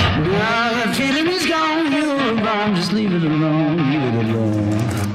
Now the feeling is gone, you're wrong, just leave it alone, leave it alone.